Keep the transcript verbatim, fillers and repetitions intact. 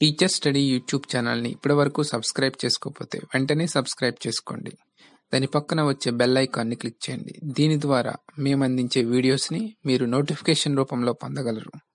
Teacher study YouTube ఛానల్ని ఇప్పటివరకు subscribe చేసుకోకపోతే వెంటనే సబ్స్క్రైబ్ చేసుకోండి. దాని పక్కన వచ్చే బెల్ ఐకాన్ని క్లిక్ చేయండి. దీని ద్వారా మేము అందించే వీడియోస్ని మీరు నోటిఫికేషన్ రూపంలో పొందగలరు.